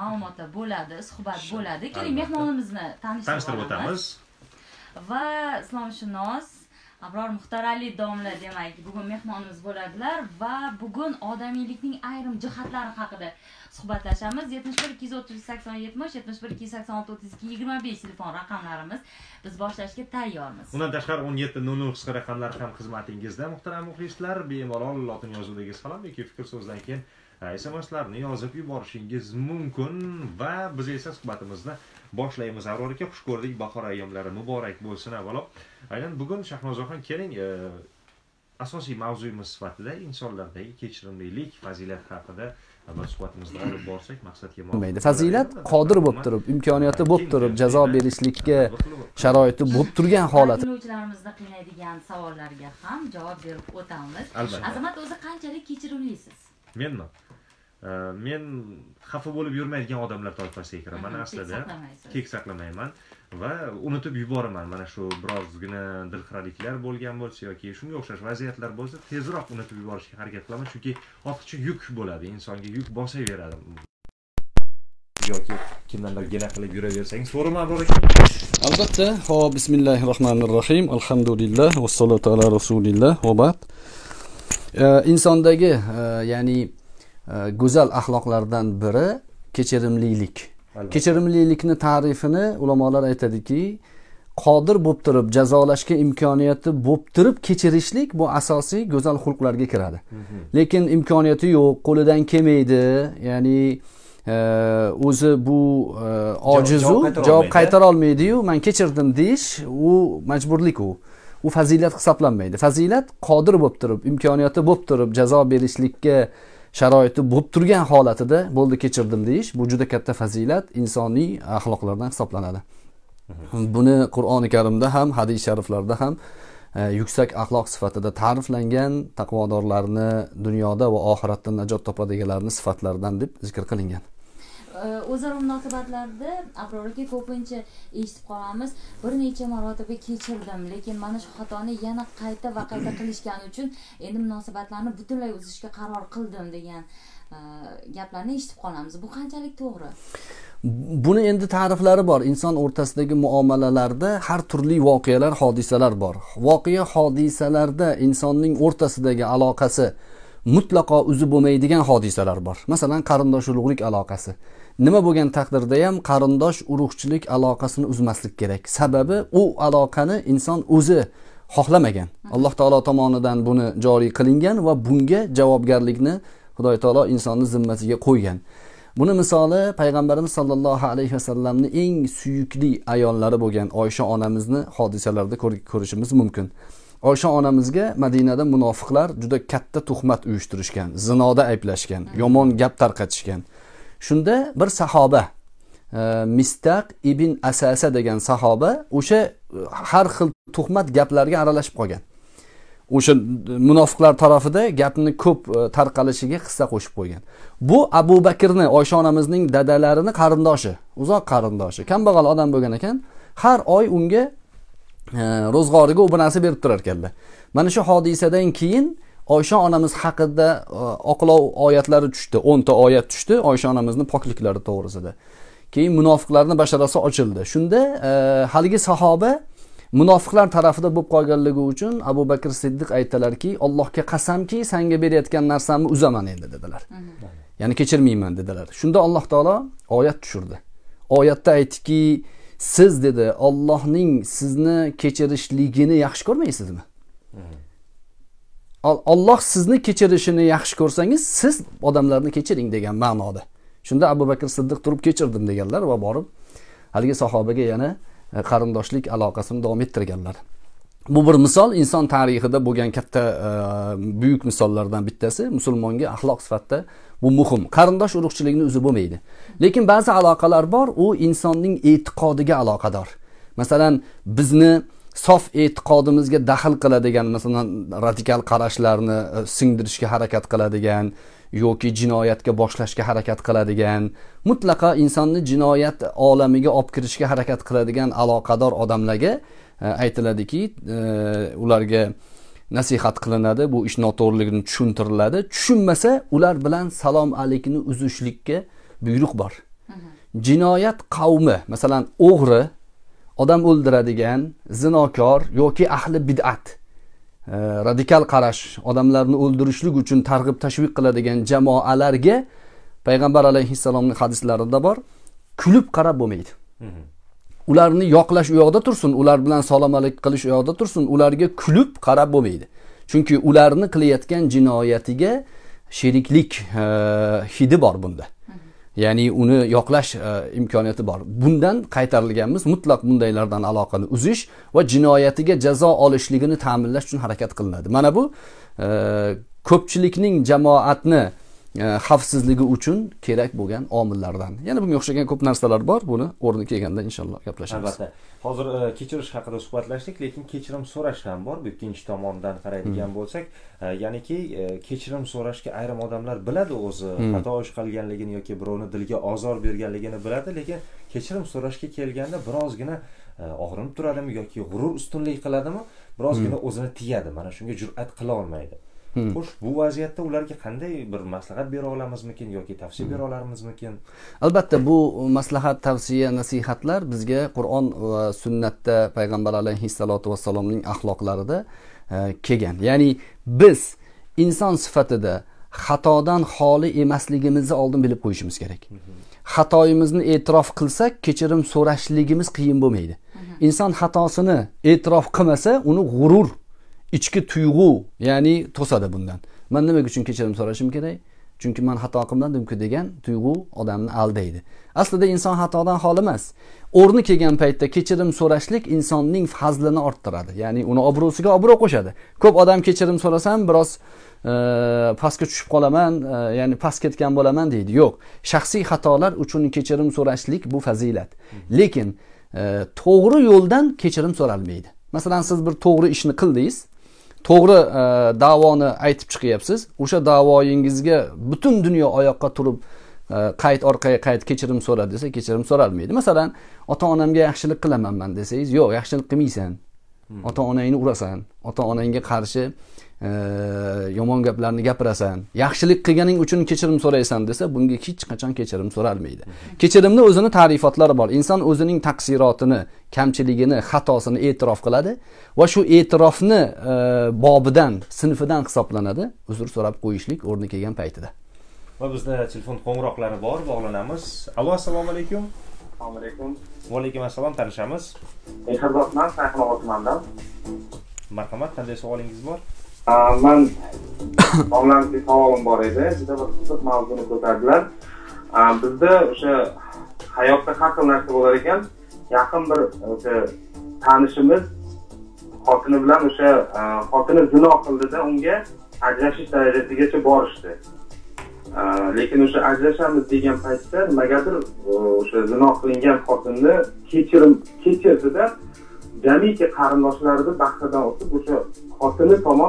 ma'lumotlar bo'ladi, suhbat bo'ladi. Keling, mehmonimizni tanishtirib o'tamiz. Va islomshunos Abror Muxtorali domla demak, bugun mehmonimiz bo'ladilar va bugun odamiylikning ayrim jihatlari haqida suhbatlashamiz. 71 230 80 70 71 286 32 25 telefon raqamlarimiz. Biz boshlashga tayyormiz. Undan tashqari 17:00 qisqa raqamlar ham xizmatingizda, muhtaram muxlislar. Bemalol lotin yozuvdagi salom yoki fikr so'zdan keyin SMSlarni yozib yuborishingiz mumkin va biz esa suhbatimizni boshlaymiz. Abror aka, xush ko'rdik. Bahor ayyomlari muborak bo'lsin avvalo. Aynan bugun Shahnozaxon keling, asosiy mavzuyimiz sifatida insonlardagi kechirimlilik, fazilat haqida bir suhbatimizni olib borsak, maqsadga muvofiq. Fazilat qodir bo'lib turib, imkoniyati bo'lib turib, jazo berishlikka sharoiti bo'lib turgan holat. Dinlovchilarimizni qiynaydigan savollarga ham javob berib o'tamiz. Azamat, o'zi qanchalik kechirimlisiz? Men xafa bo'lib yurmaydigan odamlar toifasiga kiraman aslida. Kek saqlamayman va unutib yuboraman. Mana shu birozgina dilxiraliklar bo'lgan bo'lsa yoki shunga o'xshash vaziyatlar bo'lsa, tezroq unutib yuborishga harakat qilaman, chunki ortiqcha yuk bo'ladi, insonga yuk bosaveradi. Yoki kimdandir gina qilib yuraversangiz, to'g'rimi Abror aka? Albatta. Xo'p, bismillahirrohmanirrohim. Alhamdulillah va sallallohu ala rasulillah va ba'd. Insondagi ya'ni go'zal axloqlardan biri kechirimlilik. Kechirimlilikni ta'rifini ulamolar aytadiki, qodir bo'lib turib, jazolashga imkoniyati bo'lib turib kechirishlik bu asosiy go'zal xulqlarga kiradi. Lekin imkoniyati yo'q, qo'lidan kelmaydi, ya'ni o'zi bu ojizu, javob qaytara olmaydi-yu, men kechirdim deyish, u majburlik u. U fazilat hisoblanmaydi. Fazilat qodir bo'lib turib, imkoniyati bo'lib turib, jazo berishlikka sharoiti bo'lib turgan holatida bo'ldi kechirdim deyish, bu juda katta fazilat, insoniy axloqlardan hisoblanadi. Buni Qur'oni Karimda ham, hadis shariflarda ham yuksak axloq sifatida ta'riflangan, taqvodorlarni dunyoda va oxiratda najot topadiganlarning sifatlaridan deb zikr qilingan. O'zaro munosabatlarda Abrorga ko'pincha eshitib qolamiz, bir necha marotaba kechirdim, lekin mana shu xatoni yana qayta va qayta qilishgani uchun endi munosabatlarni butunlay uzishga qaror qildim degan gaplarni eshitib qolamiz. Bu qanchalik to'g'ri? Buni endi ta'riflari bor. Inson o'rtasidagi muomalalarda har turli voqealar, hodisalar bor. Voqea hodisalarda insonning o'rtasidagi aloqasi mutlaqo uzib bo'lmaydigan hodisalar bor. Masalan, qarindosh urug'lik aloqasi. Nima bo'lgan taqdirda ham qarindosh urug'chilik aloqasini uzmaslik kerak. Sababi u aloqani inson o'zi xohlamagan. Alloh taolo tomonidan buni joriy qilingan va bunga javobgarlikni Xudo taolo insonni zimmasiga qo'ygan. Buni misoli payg'ambarimiz sollallohu alayhi vasallamning eng suyukli ayollari bo'lgan Oysha onamizni hodisalarda ko'rishimiz mumkin. Oysha onamizga Madinada munofiqlar juda katta tuhmat uyushtirishgan, zinoda ayblashgan, yomon gap tarqatishgan. Shunda bir sahoba, Mistaq ibn Asasa degan sahoba o'sha har xil tuhmat gaplarga aralashib qolgan. O'sha munofiqlar tarafida gapni ko'p tarqalishiga hissa qo'shib qo'ygan. Bu Abu Bakrni, Oysha onamizning dadalarini qarindoshi, uzoq qarindoshi, kambag'al odam bo'lgan ekan, har oy unga ro'zg'origa u narsa berib turar ekanlar. Mana shu hodisadan keyin Oysha onamiz haqida oqlov oyatlari tushdi, 10 ta oyat tushdi Oysha onamizning pokliklari to'g'risida. Keyin munofiqlarning basharasi ochildi. Shunda haligi sahoba munofiqlar tarafida bo'lib qolganligi uchun Abu Bakr Siddiq aytdilarki, Allohga qasamki, senga berayotgan narsamni uzaman endi dedilar. Ya'ni kechirmayman dedilar. Shunda Alloh taolo oyat tushirdi. Oyatda aytdiki, siz dedi, Allohning sizni kechirishligini yaxshi ko'rmaysizmi? Alloh sizni kechirishini yaxshi ko'rsangiz, siz odamlarni kechiring degan ma'noda. Shunda Abu Bakr Siddiq turib kechirdim deganlar va borib haligi sahobaga yana qarindoshlik aloqasini davom ettirganlar. Bu bir misol, inson tarixida bo'lgan katta buyuk misollardan bittasi. Musulmonga axloq sifatida bu muhim. Qarindosh urug'chilikni uzib bo'lmaydi. Lekin ba'zi aloqalar bor, u insonning e'tiqodiga aloqador. Masalan, bizni sof e'tiqodimizga daxl qiladigan, masalan, radikal qarashlarni singdirishga harakat qiladigan yoki jinoyatga boshlashga harakat qiladigan, mutlaqo insonni jinoyat olamiga olib kirishga harakat qiladigan aloqador odamlarga aytiladiki, ularga nasihat qilinadi, bu ish noto'g'riligini tushuntiriladi. Tushunmasa, ular bilan salom alikni uzishlikka buyruq bor. jinoyat qavmi, masalan o'g'ri, odam o'ldiradigan, zinokor yoki ahli bid'at, radikal qarash, odamlarni o'ldirishlik uchun targ'ib tashviq qiladigan jamoalarga payg'ambar alayhissalomning hadislarida bor, kulib qarab bo'lmaydi. Ularni yoqlash u yoqda tursin, ular bilan salom alik qilish u yoqda tursin, ularga kulib qarab bo'lmaydi. Chunki ularni qilayotgan jinoyatiga sheriklik hidi bor bunda. Ya'ni uni yoqlash imkoniyati bor. Bundan qaytarilganmiz, mutlaq bundaylardan aloqani uzish va jinoyatiga jazo olishligini ta'minlash uchun harakat qilinadi. Mana bu ko'pchilikning jamoatni xavfsizligi uchun kerak bo'lgan omillardan. Yana bunga o'xshagan ko'p narsalar bor. Buni o'rni kelganda inshaalloh gaplashamiz. Albatta. Hozir kechirish haqida suhbatlashdik, lekin kechirim so'rash ham bor. Bu ikkinchi tomondan qaraydigan bo'lsak, ya'niki kechirim so'rashga ayrim odamlar biladi o'zi, xato ish qilganligini yoki birovni dilga ozor berganligini biladi, lekin kechirim so'rashga kelganda birozgina og'rinib turadimi yoki g'urur ustunlik qiladimi, birozgina o'zini tiyadi. Mana shunga jur'at qila olmaydi. Xo'sh, bu vaziyatda ularga qanday bir maslahat bera olamizmikin yoki tavsiya bera olamizmikin? Albatta, bu maslahat, tavsiya, nasihatlar bizga Qur'on va sunnatda payg'ambar alayhissalotu vassalomning axloqlarida kelgan. Ya'ni biz inson sifatida xatodan xoli emasligimizni oldin bilib qo'yishimiz kerak. Xatoyimizni e'tirof qilsak, kechirim so'rashligimiz qiyin bo'lmaydi. Inson xatosini e'tirof qilmasa, uni g'urur, ichki tuyg'u, ya'ni to'sadi bundan. Men nima uchun kechirim so'rashim kerak? Chunki men xato qilmadim-ku degan tuyg'u odamni aldaydi. Aslida inson xatodan xoli emas. O'rni kelgan paytda kechirim so'rashlik insonning fazlini orttiradi. Ya'ni uni obro'siga obro' qo'shadi. Ko'p odam kechirim so'rasam biroz pastga tushib qolaman, ya'ni past ketgan bo'laman deydi. Yo'q, shaxsiy xatolar uchun kechirim so'rashlik bu fazilat. Lekin to'g'ri yo'ldan kechirim so'ralmaydi. Masalan, siz bir to'g'ri ishni qildingiz, to'g'ri da'voni aytib chiqyapsiz. O'sha da'voyingizga butun dunyo oyoqqa turib qayt orqaga qayt kechirim so'ra desa, kechirim so'ralmaydi. Masalan, ota-onamga yaxshilik qilaman men desangiz, yo'q, yaxshilik qilmaysan. Ota-onangni urasan, ota-onangga qarshi yomon gaplarni gapirasan, yaxshilik qilganing uchun kechirim so'raysan desa, bunga hech qachon kechirim so'ralmaydi. Kechirimni o'zini ta'rifotlari bor. Inson o'zining taqsirotini, kamchiligini, xatosini e'tirof qiladi va shu e'tirofni bobidan, sinfidan hisoblanadi. Uzr so'rab qo'yishlik o'rni kelgan paytida. Va bizda telefon qo'ng'iroqlari bor, bog'lanamiz. Allo, assalomu alaykum. Assalomu alaykum. Va alaykum assalom, tanishamiz. Mehrobman, Sayxunobod tumanidan. Marhamat, qanday savolingiz bor? Men olamli savolim bor edi. Juda bir qiziq mavzuni ko'tardilar. Bizda o'sha hayotda har xil narsa bo'lar ekan. Yaqin bir o'sha tanishimiz xotini bilan o'sha xotini zino qildida unga ajrashish darajasigacha borishdi. Lekin o'sha ajrashamiz degan paytda nimagadir o'sha zino qilingan xotinni kechirdida jamiki qarindoshlarida bahsdan o'tib o'sha xotini tomon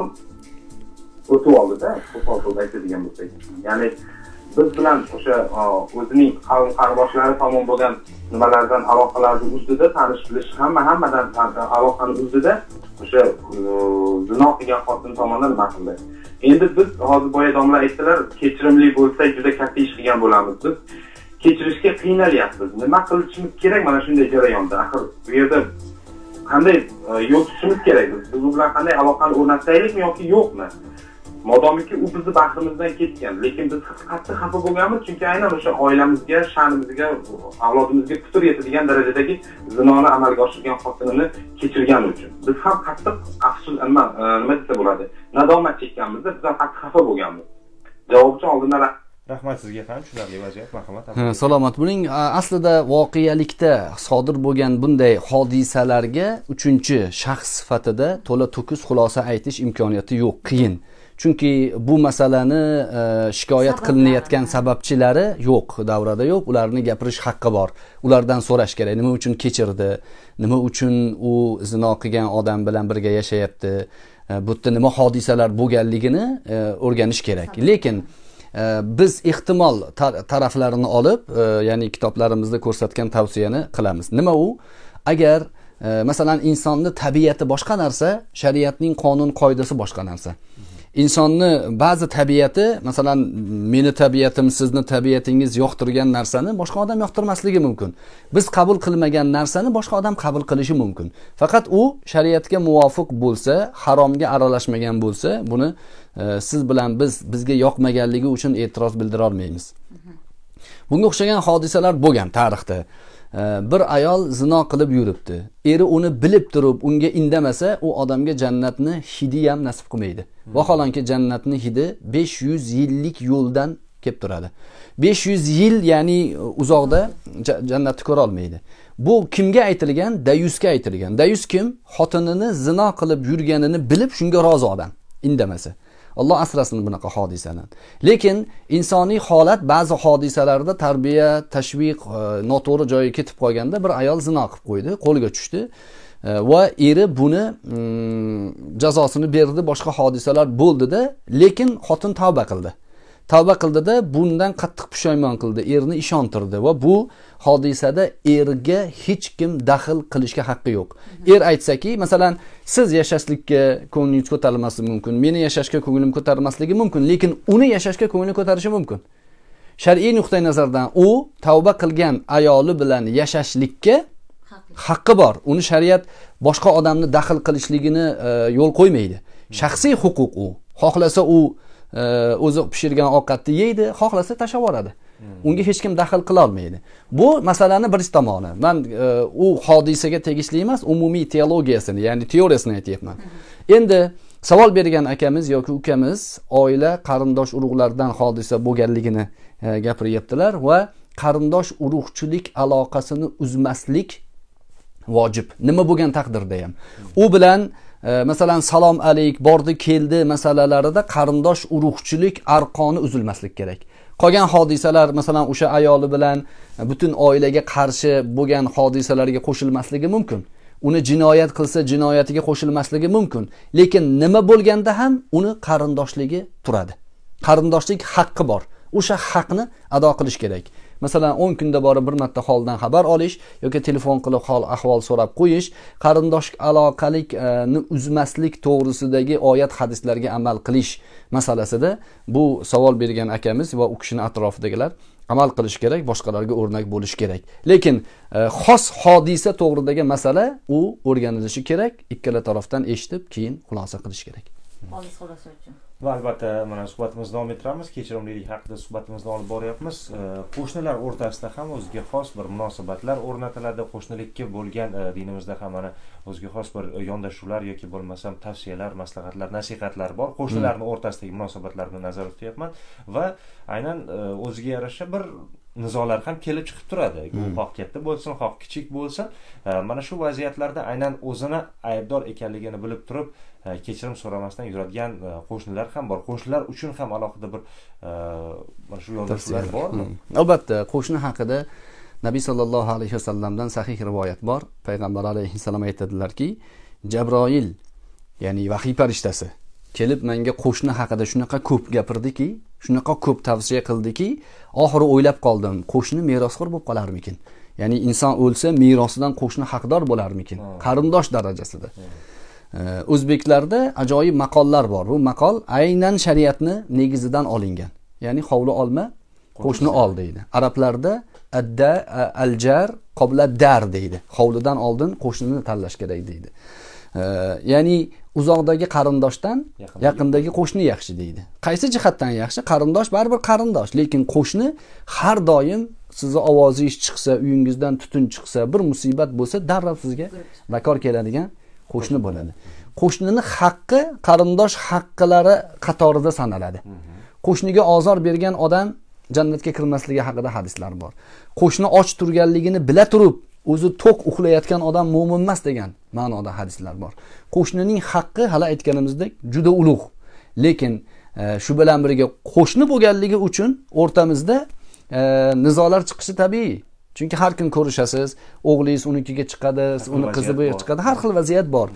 o'tib oldida, qo'pol aytadigan bo'lsak. Ya'ni biz bilan o'sha o'zining qavm qarindoshlari tomon bo'lgan nimalardan aloqalarni uzdida tanish bilish hammadan aloqani uzdida o'sha zino qilgan xotin tomonidan nima qildi. Endi biz hozir boya domla aytdilar, kechirimli bo'lsak juda katta ish qilgan bo'lamiz. Biz kechirishga qiynalyapmiz. Nima qilishimiz kerak mana shunday jarayonda? Axir bu yerda qanday yo'l tutishimiz kerak? Biz u bilan qanday aloqani o'rnataylikmi yoki yo'qmi? Modomiki u bizni bahrimizdan ketgan, lekin biz qattiq xafa bo'lganmiz, chunki aynan o'sha oilamizga, sha'nimizga, avlodimizga putur yetadigan darajadagi zinoni amalga oshirgan xotinini kechirgani uchun. Biz ham qattiq afsus, nima desa bo'ladi, nadomat chekkanmiz, biz ham qattiq xafa bo'lganmiz. Javob uchun oldindan rahmat sizga ham, tushunarli vaziyat, marhamat. Salomat. Buning aslida voqealikda sodir bo'lgan bunday hodisalarga uchinchi shaxs sifatida to'la to'kis xulosa aytish imkoniyati yo'q, qiyin. Chunki bu masalani shikoyat qilinayotgan sababchilari yo'q, davrada yo'q, ularni gapirish haqqi bor. Ulardan so'rash kerak, nima uchun kechirdi, nima uchun u zino qilgan odam bilan birga yashayapti, bu yerda nima hodisalar bo'lganligini o'rganish kerak. Lekin biz ehtimol taraflarini olib, ya'ni kitoblarimizda ko'rsatgan tavsiyani qilamiz. Nima u? Agar masalan insonning tabiati boshqa narsa, shariatning qonun qoidasi boshqa narsa. insonni ba'zi tabiati, masalan, meni tabiatim sizni tabiatingiz yoqtirgan narsani boshqa odam yoqtirmasligi mumkin. Biz qabul qilmagan narsani boshqa odam qabul qilishi mumkin. Faqat u shariatga muvofiq bo'lsa, haromga aralashmagan bo'lsa, buni siz bilan bizga yoqmaganligi uchun e'tiroz bildira olmaymiz. Bunga o'xshagan hodisalar bo'lgan tarixda. Bir ayol zino qilib yuribdi. Eri uni bilib turib, unga indamasa, u odamga jannatni hidi ham nasib qilmaydi. Vaholanki jannatni hidi 500 yillik yo'ldan kelib turadi. 500 yil, ya'ni uzoqda jannatni ko'ra olmaydi. Bu kimga aytilgan? Dayusga aytilgan. Dayus kim? Xotinini zino qilib yurganini bilib shunga rozi odam, indamasa. Alloh asrasin bunaqa hodisadan. Lekin insoniy holat ba'zi hodisalarda tarbiya, tashviq noto'g'ri joyga ketib qolganda bir ayol zino qilib qo'ydi, qo'lga tushdi va eri buni jazosini berdi, boshqa hodisalar bo'ldi-da, lekin xotin tavba qildi. Tavba qildida bundan qattiq pushaymon qildi, erini ishontirdi va bu hodisada erga hech kim daxl qilishga haqqi yo'q. Er aytsaki, masalan, siz yashashlikka ko'nglingiz ko'tarilmasligi mumkin, meni yashashga ko'nglim ko'tarmasligi mumkin, lekin uni yashashga ko'ngli ko'tarishi mumkin. Shar'iy nuqtai nazardan u tavba qilgan ayoli bilan yashashlikka haqqi bor. Uni shariat boshqa odamni daxl qilishligini yo'l qo'ymaydi. Shaxsiy huquq u. Xohlasa u o'zi pishirgan ovqatni yeydi, xohlasa tashlab yuboradi. Unga hech kim daxl qila olmaydi. Bu masalani birinchi tomoni. Men u hodisaga tegishli emas, umumiy teologiyasini, ya'ni teoriyasini aytyapman. Endi savol bergan akamiz yoki ukamiz oila qarindosh urug'lardan hodisa bo'lganligini gapiryaptilar va qarindosh urug'chilik aloqasini uzmaslik vojib. Nima bo'lgan taqdirda ham. U bilan masalan salom alayk, bordi keldi masalalarida qarindosh urug'chilik arqoni uzilmaslik kerak. Qolgan hodisalar, masalan o'sha ayoli bilan butun oilaga qarshi bo'lgan hodisalarga qo'shilmasligi mumkin. Uni jinoyat qilsa jinoyatiga qo'shilmasligi mumkin. Lekin nima bo'lganda ham uni qarindoshligi turadi. Qarindoshlik haqqi bor. O'sha haqni ado qilish kerak. Masalan 10 kunda borib bir marta holdan xabar olish yoki telefon qilib hol ahvol so'rab qo'yish, qarindosh aloqalikni uzmaslik to'g'risidagi oyat hadislarga amal qilish masalasida bu savol bergan akamiz va u kishining atrofidagilar amal qilish kerak, boshqalarga o'rnak bo'lish kerak. Lekin xos hodisa to'g'ridagi masala u o'rganilishi kerak, ikkala tarafdan eshitib, keyin xulosa qilish kerak. Xolis xulosa uchun. Va albatta mana suhbatimizni davom ettiramiz. Kechirimlilik haqida suhbatimizni olib boryapmiz. Qo'shnilar o'rtasida ham o'ziga xos bir munosabatlar o'rnatiladi. Qo'shnilikka bo'lgan dinimizda ham mana o'ziga xos bir yondashuvlar yoki bo'lmasam tavsiyalar, maslahatlar, nasihatlar bor. Qo'shnilarning o'rtasidagi munosabatlarni nazarda tutyapman va aynan o'ziga yarasha bir nizolar ham kelib chiqib turadi. U xoh katta bo'lsin, xoh kichik bo'lsin, mana shu vaziyatlarda aynan o'zini aybdor ekanligini bilib turib kechirim so'ramasdan yuradigan qo'shnilar ham bor. Qo'shnilar uchun ham alohida bir mana shu yondashuvlar bormi? Albatta, qo'shni haqida Nabiy sallallohu alayhi vasallamdan sahih rivoyat bor. Payg'ambar alayhissalom aytadilarki, Jabroil, ya'ni vahiy farishtasi kelib menga qo'shni haqida shunaqa ko'p gapirdiki, shunaqa ko'p tavsiya qildiki, oxiri o'ylab qoldim, qo'shni merosxo'r bo'lib qolarmikin? Ya'ni inson o'lsa merosidan qo'shni haqdor bo'larmikin? Qarindosh darajasida. O'zbeklarda ajoyib maqollar bor. Bu maqol aynan shariatni negizidan olingan. Ya'ni hovli olma, qo'shni ol deydi. Arablarda adda aljar qabla dar deydi. Hovlidan oldin qo'shnini tanlash kerak deydi. Ya'ni uzoqdagi qarindoshdan yaqindagi qo'shni yaxshi deydi. Qaysi jihatdan yaxshi? Qarindosh baribir qarindosh, lekin qo'shni har doim sizni ovozingiz chiqsa, uyingizdan tutun chiqsa, bir musibat bo'lsa, darrov sizga vakor keladigan qo'shni bo'ladi. Qo'shnining haqqi qarindosh haqqilari qatorida sanaladi. Qo'shniga ozor bergan odam jannatga kirmasligi haqida hadislar bor. Qo'shni och turganligini bila turib, o'zi to'q uxlayotgan odam mo'min emas degan ma'noda hadislar bor. Qo'shnining haqqi hali aytganimizdek juda ulug'. Lekin shu bilan birga qo'shni bo'lganligi uchun o'rtamizda nizolar chiqishi tabiiy. Chunki har kun ko'rishasiz, o'g'lingiz unikiga chiqadi, uni qizi bu yerga chiqadi, har xil vaziyat bor.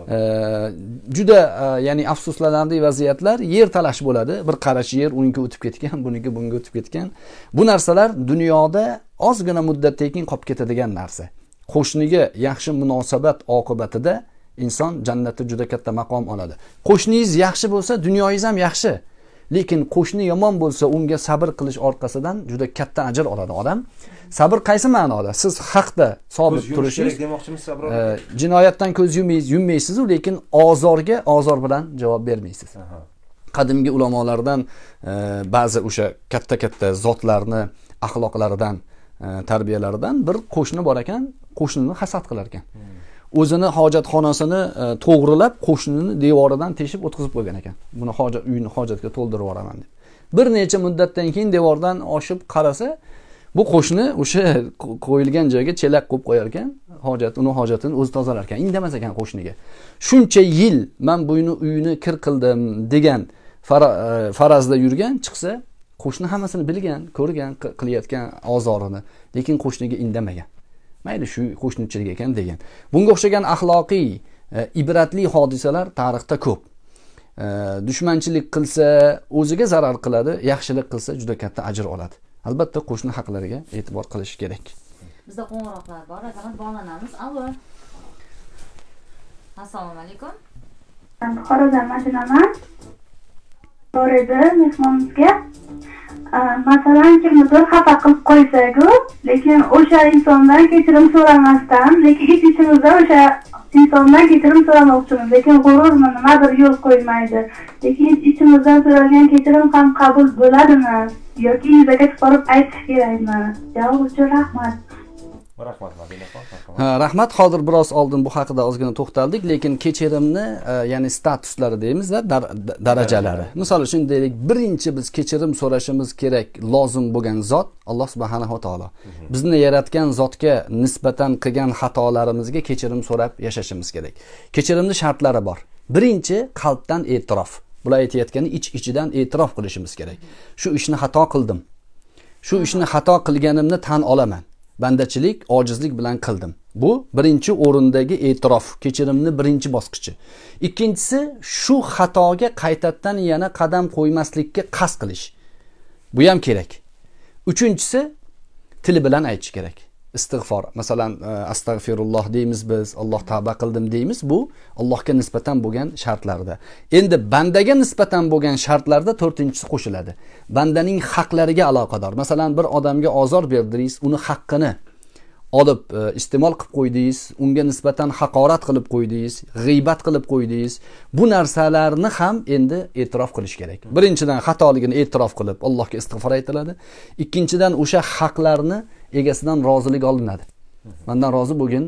Juda ya'ni afsuslanarli vaziyatlar, yer talash bo'ladi. Bir qarash yer uniki o'tib ketgan, buniki bunga o'tib ketgan. Bu narsalar dunyoda ozgina muddatdan keyin qolib ketadigan narsa. Qo'shniga yaxshi munosabat oqibatida inson jannatda juda katta maqom oladi. Qo'shningiz yaxshi bo'lsa, dunyoyingiz ham yaxshi. Lekin qo'shni yomon bo'lsa, unga sabr qilish orqasidan juda katta ajr oladi odam. Sabr qaysi ma'noda? Siz haqda sobit turishingiz demoqchimisiz Abror? Jinoyatdan ko'z yummaysiz, lekin ozorga ozor bilan javob bermaysiz. Qadimgi ulamolardan ba'zi o'sha katta zotlarni axloqlaridan, tarbiyalaridan bir qo'shni bor ekan, qo'shnini hasad qilar ekan. O'zini hojatxonasini to'g'rilab, qo'shnini devoridan teshib o'tkazib qo'ygan ekan. Buni uyini hojatga to'ldirib yuboraman deb. Bir necha muddatdan keyin devordan oshib qarasa, bu qo'shni o'sha qo'yilgan joyga chelak qo'yib qo'yar ekan, uni hojatini o'zi tozalar ekan. Indamas ekan qo'shniga. Shuncha yil men bu uyini kir qildim degan farazda yurgan chiqsa, qo'shni hammasini bilgan, ko'rgan, qilayotgan ozorini, lekin qo'shniga indamagan. Mayli shu qo'shnichilik ekan degan. Bunga o'xshagan axloqiy, ibratli hodisalar tarixda ko'p. Dushmanchilik qilsa, o'ziga zarar qiladi, yaxshilik qilsa juda katta ajr oladi. Albatta qo'shni haqlariga e'tibor qilish kerak. Bizda qo'ng'iroqlar bor, faqat bog'lanamiz. Allo. Assalomu alaykum. Buxorodan mashinaman. Bor edi mehmonimizga. Masalan, kimnidir xafa qilib qo'ysak-ku, lekin o'sha insondan kechirim so'ramasdan, lekin ichimizda o'sha insondan kechirim so'ramoqchimiz, lekin g'ururmi nimadir yo'l qo'ymaydi. Lekin ichimizdan so'ralgan kechirim ham qabul bo'ladimi yoki yuzaga chiqarib aytish kerakmi? Javob uchun rahmat. Rahmat Madinaxon. Rahmat. Hozir biroz oldin bu haqida ozgina to'xtaldik, lekin kechirimni, ya'ni statuslari deymiz-da, darajalari. Misol uchun deylik, birinchi biz kechirim so'rashimiz kerak lozim bo'lgan zot Alloh subhanahu va taolo. Bizni yaratgan zotga nisbatan qilgan xatolarimizga kechirim so'rab yashashimiz kerak. Kechirimning shartlari bor. Birinchi qalbdan e'tirof. Bular aytayotgani ichidan e'tirof qilishimiz kerak. Shu ishni xato qildim. Shu ishni xato qilganimni tan olaman. Bandachilik, ojizlik bilan qildim. Bu birinchi o'rindagi e'tirof, kechirimni birinchi bosqichi. Ikkinchisi, shu xatoga qaytadan yana qadam qo'ymaslikka qasd qilish. Bu ham kerak. Uchinchisi, tili bilan aytish kerak. Istig'for. Masalan, astag'firulloh deymiz biz, Alloh tavba qildim deymiz. Bu Allohga nisbatan bo'lgan shartlarda. Endi bandaga nisbatan bo'lgan shartlarda to'rtinchisi qo'shiladi. Bandaning haqlariga aloqador. Masalan, bir odamga ozor berdingiz, uni haqqini olib iste'mol qilib qo'ydingiz, unga nisbatan haqorat qilib qo'ydingiz, g'iybat qilib qo'ydingiz. Bu narsalarni ham endi e'tirof qilish kerak. Birinchidan xatoligini e'tirof qilib Allohga istig'for aytiladi. Ikkinchidan o'sha haqlarni egasidan rozilik olinadi. Mendan rozi bo'lgin,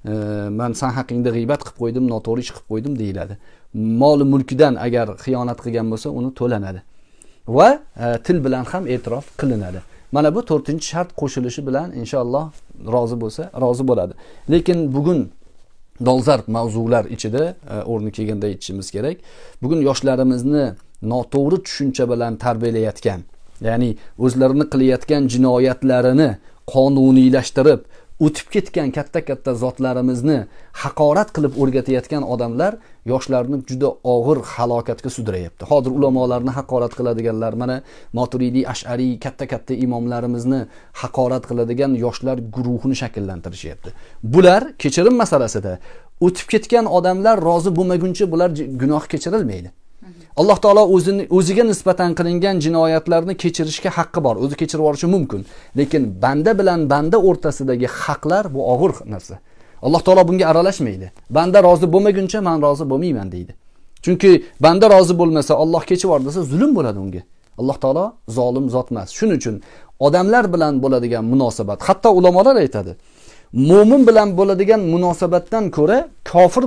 men sen haqingda g'iybat qilib qo'ydim, noto'g'ri ish qilib qo'ydim deyiladi. Moli mulkidan agar xiyonat qilgan bo'lsa, uni to'lanadi. Va til bilan ham e'tirof qilinadi. Mana bu 4-shart qo'shilishi bilan inshaalloh rozi bo'lsa, rozi bo'ladi. Lekin bugun dolzarb mavzular ichida o'rni kelganda aytishimiz kerak. Bugun yoshlarimizni noto'g'ri tushuncha bilan tarbiyalayotgan, ya'ni o'zlarini qilayotgan jinoyatlarini qonuniylashtirib, o'tib ketgan katta zotlarimizni haqorat qilib o'rgatayotgan odamlar yoshlarni juda og'ir halokatga sudrayapti. Hozir ulamolarni haqorat qiladiganlar, mana Maturidiy, Ash'ariy katta imomlarimizni haqorat qiladigan yoshlar guruhini shakllantirishyapti. Bular kechirim masalasida o'tib ketgan odamlar rozi bo'lmaguncha bular gunoh kechirilmaydi. Alloh taolo o'ziga nisbatan qilingan jinoyatlarni kechirishga haqqi bor. O'zi kechirib yuborishi mumkin. Lekin banda bilan banda o'rtasidagi haqlar bu og'ir narsa. Alloh taolo bunga aralashmaydi. Banda rozi bo'lmaguncha men rozi bo'lmayman deydi. Chunki banda rozi bo'lmasa, Alloh kechirib yubor desa zulm bo'ladi unga. Alloh taolo zolim zot emas. Shuning uchun odamlar bilan bo'ladigan munosabat, hatto ulamolar aytadi, mo'min bilan bo'ladigan munosabatdan ko'ra kofir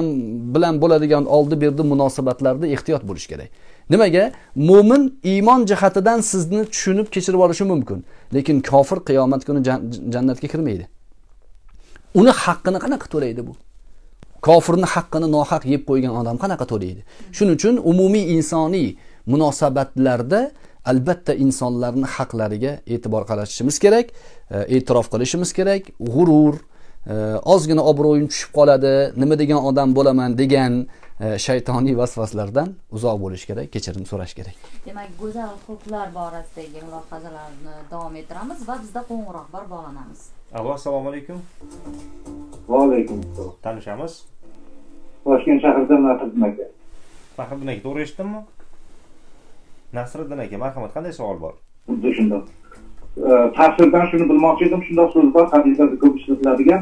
bilan bo'ladigan oldi-berdi munosabatlarda ehtiyot bo'lish kerak. Nimaga? Mo'min iymon jihatidan sizni tushunib kechirib olishi mumkin, lekin kofir qiyomat kuni jannatga kirmaydi. Uni haqqini qanaqa to'laydi bu? Kofirning haqqini nohaq yeb qo'ygan odam qanaqa to'laydi? Shuning uchun umumiy insoniy munosabatlarda albatta insonlarning haqlariga e'tibor qaratishimiz kerak, e'tirof qilishimiz kerak. G'urur, ozgina obro'yim tushib qoladi, nima degan odam bo'laman degan shaytoniy vasvaslardan uzoq bo'lish kerak, kechirim so'rash kerak. Demak, go'zal xulqlar borasidagi mulohazalarni davom ettiramiz va bizda qo'ng'iroq bor, bog'lanamiz. Assalomu alaykum. Va alaykum assalom. Tanishamiz? Toshkent shahridan Nasriddin aka. Faxriddin aka, to'g'ri eshitdimmi? Nasriddin aka, marhamat, qanday savol bor? Xuddi shundoq. Tafsirdan shuni bilmoqchi edim, shundoq so'z bor, hadislarda ko'p ishlatiladigan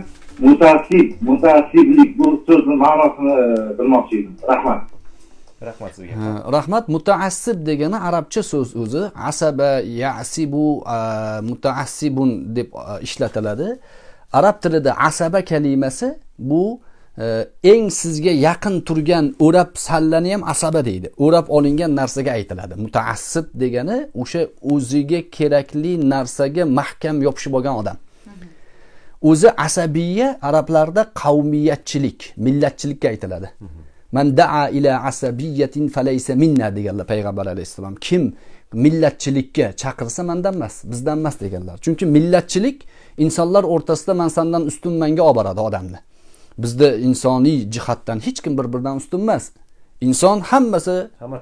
mutaassiblik bu so'zning ma'nosini bilmoqchi edim. Rahmat. Rahmat sizga. Rahmat. Mutaassib degani arabcha so'z o'zi. Asaba, yasibu, mutaassibun deb ishlatiladi. Arab tilida asaba kalimasi bu eng sizga yaqin turgan o'rab sallani ham asaba deydi. O'rab olingan narsaga aytiladi. Mutaassib degani o'sha o'ziga kerakli narsaga mahkam yopishib olgan odam. O'zi asabiyya arablarda qavmiyatchilik, millatchilikka aytiladi. Man da'a ila asabiyyatin falaysa minna deganlar payg'ambar alayhisalom. Kim millatchilikka chaqirsa mendan emas, bizdan emas deganlar. Chunki millatchilik insonlar o'rtasida men sendan ustunmanga olib boradi odamni. Bizda insoniy jihatdan hech kim bir-biridan ustun emas. Inson hammasi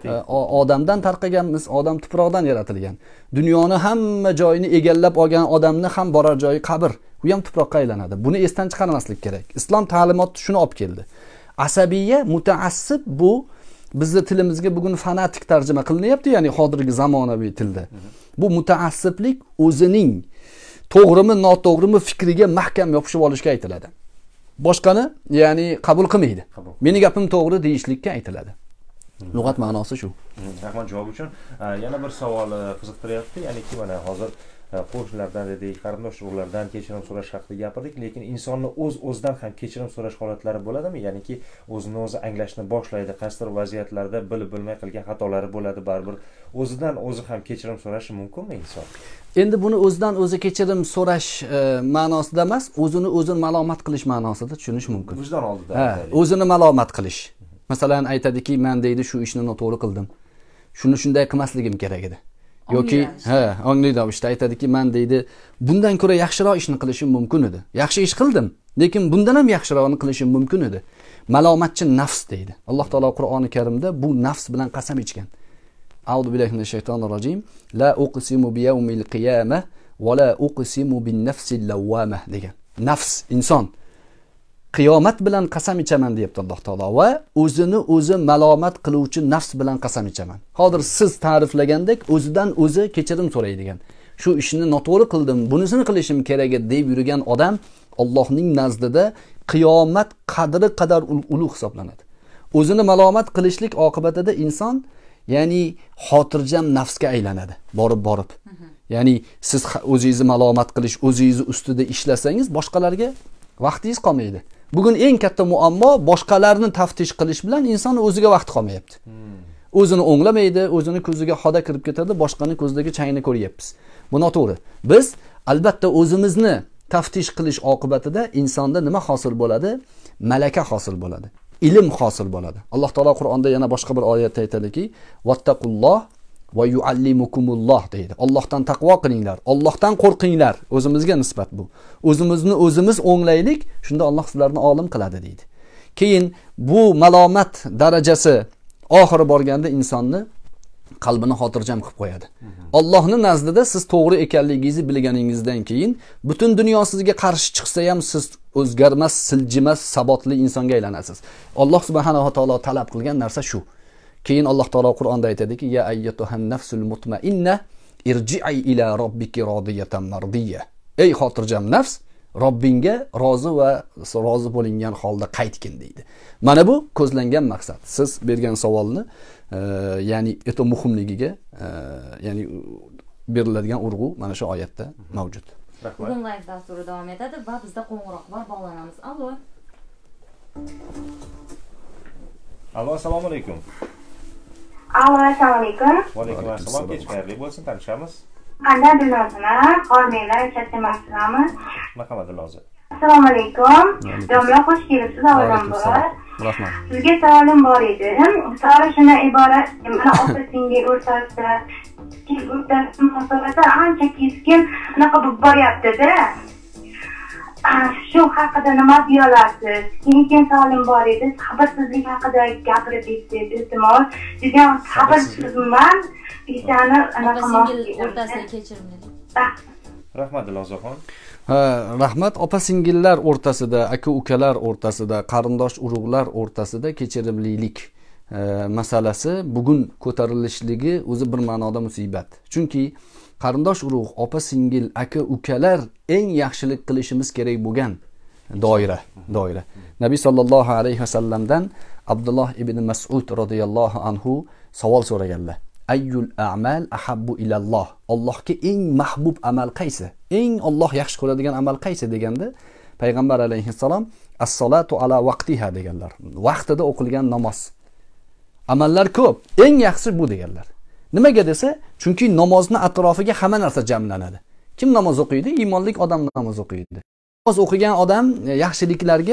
odamdan tarqaganmiz, odam tuproqdan yaratilgan. Dunyoni hamma joyini egallab olgan odamni ham borar joyi qabr. U ham tuproqqa aylanadi. Buni esdan chiqarmaslik kerak. Islom ta'limoti shuni olib keldi. Asabiyya, mutaassib bu bizning tilimizga bugun fanatik tarjima qilinyapti, ya'ni hozirgi zamonaviy tilda. Bu mutaassiblik o'zining to'g'rimi, noto'g'rimi fikriga mahkam yopishib olishga aytiladi. Boshqani, ya'ni qabul qilmaydi. Meni gapim to'g'ri deyishlikka aytiladi. Lug'at ma'nosi shu. Rahmat javob uchun. Yana bir savol qiziqtiryapti, ya'ni mana hozir qo'shnilardan dedik, qarindosh urug'lardan kechirim so'rash haqida gapirdik, lekin insonni o'z-o'zidan ham kechirim so'rash holatlari bo'ladimi? Ya'niki o'zini o'zi anglashni boshlaydi, qaysidir vaziyatlarda bilib bilmay qilgan xatolari bo'ladi, baribir o'zidan o'zi ham kechirim so'rashi mumkinmi inson? Endi buni o'zidan o'zi kechirim so'rash ma'nosida emas, o'zini o'zi malomat qilish ma'nosida tushunish mumkin. Vijdon oldida. O'zini malomat qilish. Masalan, aytadiki, men deydi shu ishni noto'g'ri qildim. Shuni shunday qilmasligim kerak edi. Yoki ongli ravishda aytadiki, men deydi bundan ko'ra yaxshiroq ishni qilishim mumkin edi. Yaxshi ish qildim, lekin bundan ham yaxshiroqni qilishim mumkin edi. Malomatchi nafs deydi. Alloh taolo Qur'oni Karimda bu nafs bilan qasam ichgan. A'udhu billahi minash shaytonir rojim. La uqsimu bi yawmil qiyamah va la uqsimu bin nafsil lawwamah degan. Nafs, inson qiyomat bilan qasam ichaman deyapti Alloh taolo va o'zini o'zi malomat qiluvchi nafs bilan qasam ichaman. Hozir siz ta'riflagandek o'zidan o'zi kechirim so'raydigan. Shu ishni noto'g'ri qildim, bunisini qilishim kerak edi deb yurgan odam Allohning nazdida qiyomat qadri qadar ulug' hisoblanadi. O'zini malomat qilishlik oqibatida inson ya'ni xotirjam nafsga aylanadi, borib. Ya'ni siz o'zingizni malomat qilish, o'zingizni ustida ishlasangiz boshqalarga vaqtingiz qolmaydi. Bugun eng katta muammo boshqalarni taftish qilish bilan inson o'ziga vaqt qolmayapti. O'zini o'nglamaydi, o'zini ko'ziga xoda kirib ketadi, boshqani ko'zidagi changni ko'ryapmiz. Bu noto'g'ri. Biz albatta o'zimizni taftish qilish oqibatida insonda nima hosil bo'ladi? Malaka hosil bo'ladi. Ilm hosil bo'ladi. Alloh taolo Qur'onda yana boshqa bir oyatda aytadiki, "Vattaqulloh va yuallimukumulloh" deydi. Allohdan taqvo qilinglar, Allohdan qo'rqinglar. O'zimizga nisbat bu. O'zimizni o'zimiz o'nglaylik, shunda Alloh sizlarni olim qiladi deydi. Keyin bu malomat darajasi oxiri borganda insonni qalbini xotirjam qilib qo'yadi. Allohning nazdida siz to'g'ri ekanligingizni bilganingizdan keyin butun dunyo sizga qarshi chiqsa ham siz o'zgarmas, siljimas, sabotli insonga aylanasiz. Alloh subhanahu va taolo talab qilgan narsa shu. Keyin Alloh taolo Qur'onda aytadiki, ya ayyatuhan nafsul mutmainna irji'i ila robbiki rodiyatan mardiyya. Ey xotirjam nafs, Robbingga rozi va rozi bo'lingan holda qaytgin deydi. Mana bu ko'zlangan maqsad. Siz bergan savolni ya'ni o'ta muhimligiga ya'ni beriladigan urg'u mana shu oyatda mavjud. Bugun live dasturi davom etadi va bizda qo'ng'iroq bor, bog'lanamiz. Allo. Allo, assalomu alaykum. Allo, assalomu alaykum. Va alaykum assalom. Kech xayrli bo'lsin, tanishamiz. Qanday dinozorlar, qormanglar, chaqimasizlarmi? Marhamat, Dilozor. Assalomu alaykum. Domla xush kelibsiz, avvalambor. Rahmat. Sizga savolim bor edi. Savol shundan iborat, mana opa-singil o'rtasida munosabatlar ancha keskin unaqa bo'lib boryapti-da. Shu haqida nima deya olasiz? Keyin savolim bor edi. Sabrsizlik haqida gapirib bersangiz, iltimos. Juda sabrsizman. O'rtasida kechirim dedi. Rahmat Dilozorxon. Rahmat. Opa singillar o'rtasida, aka ukalar o'rtasida, qarindosh urug'lar o'rtasida kechirimlilik masalasi bugun ko'tarilishligi o'zi bir ma'noda musibat. Chunki qarindosh urug', opa singil, aka ukalar eng yaxshilik qilishimiz kerak bo'lgan doira. Nabiy sallallohu alayhi vasallamdan Abdulloh ibn Mas'ud radhiyallohu anhu savol so'raganlar. Ayyul a'mal ahabbu ilalloh. Allohga eng mahbub amal qaysi? Eng Alloh yaxshi ko'radigan amal qaysi deganda, payg'ambar alayhissalom as-solatu ala vaqtiha deganlar. Vaqtida o'qilgan namoz. Amallar ko'p, eng yaxshisi bu deganlar. Nimaga desa, chunki namozni atrofiga hamma narsa jamlanadi. Kim namoz o'qiydi? Iymonli odam namoz o'qiydi. Namoz o'qigan odam yaxshiliklarga